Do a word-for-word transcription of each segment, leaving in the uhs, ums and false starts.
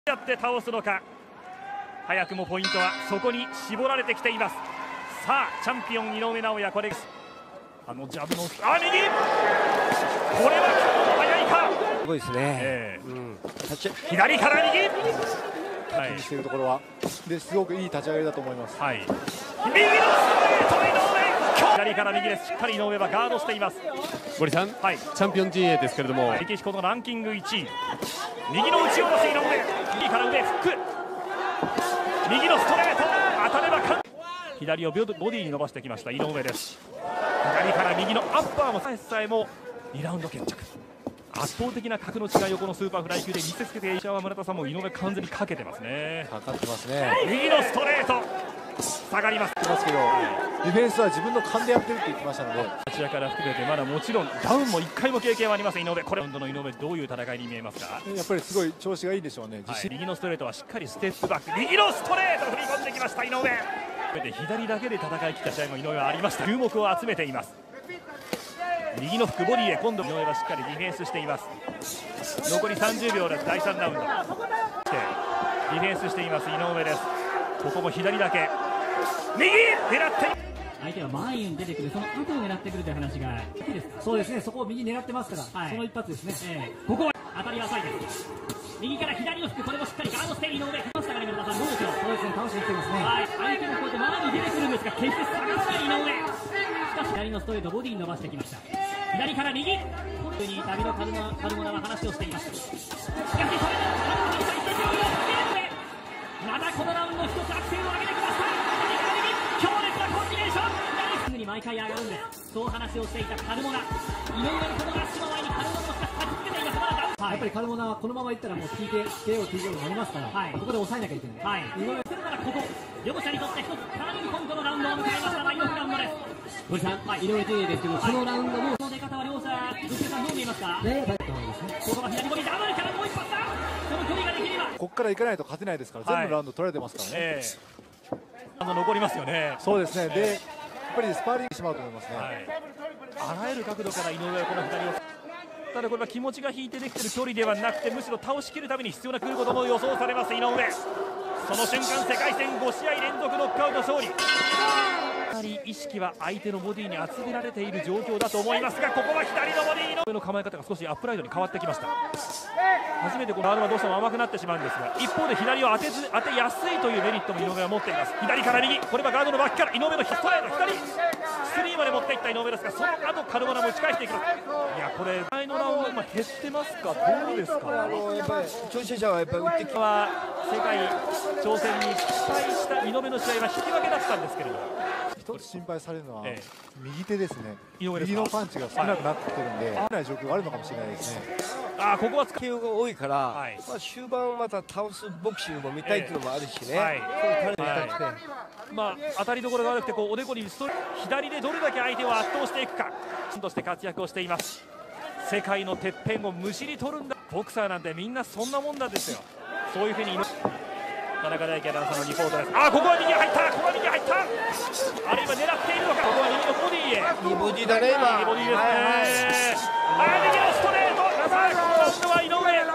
やって倒すのか。早くもポイントはそこに絞られてきています。さあチャンピオン井上尚弥、これです。あのジャブのあ右、これは早いか。 すごいですね、 えーうん、 左から右、 はい、気にしているところはですごくいい立ち上がりだと思います。 はい、右のストレート井上、左から右です。しっかり井上はガードしています。 森さん、はい、チャンピオン陣営ですけれども、 メキシコのランキングいちい、右の打ち下ろし井上、右から上フック、右のストレート当たればか、左をボディに伸ばしてきました井上です。左から右のアッパーもさえさえもにラウンド決着。圧倒的な格の違いをこのスーパーフライ級で見せつけて、石川村田さんも井上完全にかけてますね。 かかってますね。 右のストレート下がります。 ますけど、ディフェンスは自分の勘でやってるって言ってましたので、 こちらから含めてまだもちろんダウンもいっかいも経験はありません井上。これラウンドの井上、どういう戦いに見えますか。 やっぱりすごい調子がいいでしょうね。 はい、右のストレートはしっかりステップバック、右のストレート振り込んできました井上。左だけで戦い切った試合も井上はありました。注目を集めています。右のフックボディへ、今度井上はしっかりディフェンスしています。残りさんじゅうびょうです。だいさんラウンドディフェンスしています井上です。ここも左だけ右狙って、 相手は前に出てくる、その後を狙ってくるという話がいいですか。そうですね、そこを右狙ってますから、はい、その一発ですね、えー、ここは当たりは浅いです。右から左のフック、これもしっかりガードして井上、ましたがね、皆さんどうでしょう。そうですね、倒していってますね。はい、相手もこうやって前に出てくるんですが、決して下がらない井上。しかし左のストレート、ボディに伸ばしてきました。左から右、こういう風に旅のカルマカルモナは話をしています。しかしそれでもカルモナに対して上位をつけるので、またこのラウンド一つアクセルを上げてきました。右から右、強烈なコンビネーション、すぐに毎回上がるんです。そう話をしていたカルモナ、井上のこのラッシュの前にカルモナもしかし立ちつけています。まだダウン、はい、やっぱりカルモナはこのままいったらもう ティーケー、ケーオー、ティージェー になりますから、はい、ここで抑えなきゃいけない。はい、井上するならここ、両者にとって一つかなりポイントのラウンドを迎えました。だいよんラウンドです。森さん、はい、井上陣営ですけど、このラウンドもその出方は両者、どちらさんどう見えますか。ね、大丈夫ですね。ここは左ボディ、ダブルからもう一発だ。その距離ができれば、 ここから行かないと勝てないですから、全部ラウンド取られてますからね。えー、あの残りますよね。 そうですね。で、やっぱりスパーリングしてしまうと思いますね。はい、 あらゆる角度から井上はこの左を。ただこれは気持ちが引いてできている距離ではなくて、むしろ倒しきるために必要な来ることも予想されます井上。その瞬間、世界戦ごしあい連続ノックアウト勝利。かなり意識は相手のボディに集められている状況だと思いますが、ここは左のボディの上の構え方が少しアップライトに変わってきました。初めてこのガードはどうしても甘くなってしまうんですが、一方で左を当てず当てやすいというメリットも井上は持っています。左から右、これはガードの脇から井上のストレート、左スリーまで持っていった井上ですが、その後カルモナも打ち返していく。いや、これ前のラウンド今減ってますか、どうですか。 あのやっぱり挑戦者はやっぱり打ってきは世界挑戦に失敗した井上の試合は引き分けだったんですけれども、 一つ心配されるのは、ええ、右手ですね。 右のパンチが少なくなってきてるんで、危ない状況があるのかもしれないですね。 あ、ここはケーオーが多いから、はい、まあ終盤また倒すボクシングも見たいっていうのもあるしね。はい、 まあ当たりどころが悪くて、こうおでこにスト左でどれだけ相手を圧倒していくかとして活躍をしています。世界のてっぺんをむしり取るんだ。ボクサーなんてみんなそんなもんなんですよ。そういうふうに田中大輝アナウンサーのリポートです。あ、ここは右入った、ここは右入った。あるいは狙っているのか。ここは右のボディへ。 いいボディだね今。 いいボディですね。あ、右のストレート。さあ、今度は井上。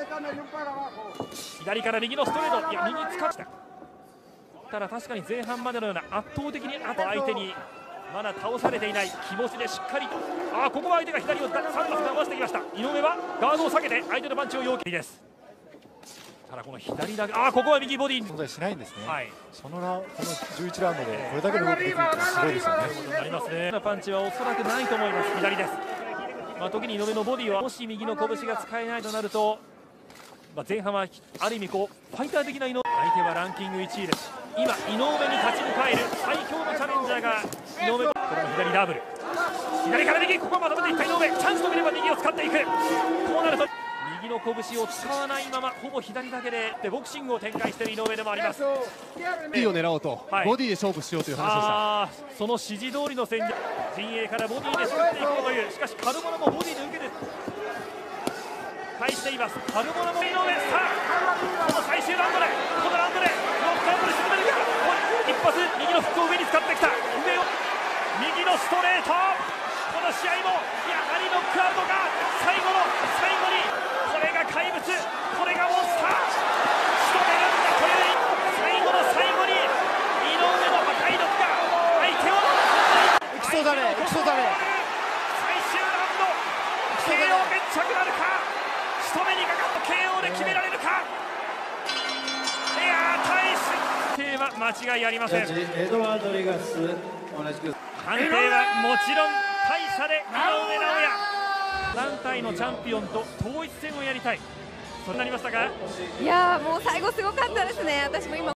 左から右のストレート。いや、右使った。ただ確かに前半までのような圧倒的にあと相手にまだ倒されていない気持ちでしっかりと。あ、ここは相手が左をさん発伸ばしてきました。井上はガードを下げて相手のパンチを要求です。ただこの左だけ、あ、ここは右ボディ存在しないんですね。はい、そのラこのじゅういちラウンドでこれだけの動きできるのはすごいですよね。 ありますね。パンチはおそらくないと思います。左です。まあ時に井上のボディはもし右の拳が使えないとなると、まあ前半はある意味こうファイター的な井上。相手はランキングいちいです。今井上に立ち向かえる最強のチャレンジャーが井上。これも左ダブル。左から右、ここはまとめていった井上。チャンスと見れば右を使っていく。こうなると。右の拳を使わないままほぼ左だけでボクシングを展開している井上でもあります。 いいを狙おうと、はい、ボディで勝負しようという話でした。 その指示通りの戦略、陣営からボディで作っていこうという。しかしカルモナもボディで受けて返しています。カルモナも井上。さあこの最終ラウンドでこのラウンドでノックアウトで進めるか。一発右のフックを上に使ってきた。上を右のストレート。この試合もやはりノックアウトが最後の最後に。これが怪物、これがモンスター。 最終ラウンド ケーオー 決着なるか、仕留めにかかった ケーオー で決められるか。いやー、大勢は間違いありません。 エドワード・リガス同じく判定はもちろん大差で井上尚弥、団体のチャンピオンと統一戦をやりたい、そうなりましたか。 いやーもう最後すごかったですね。私も今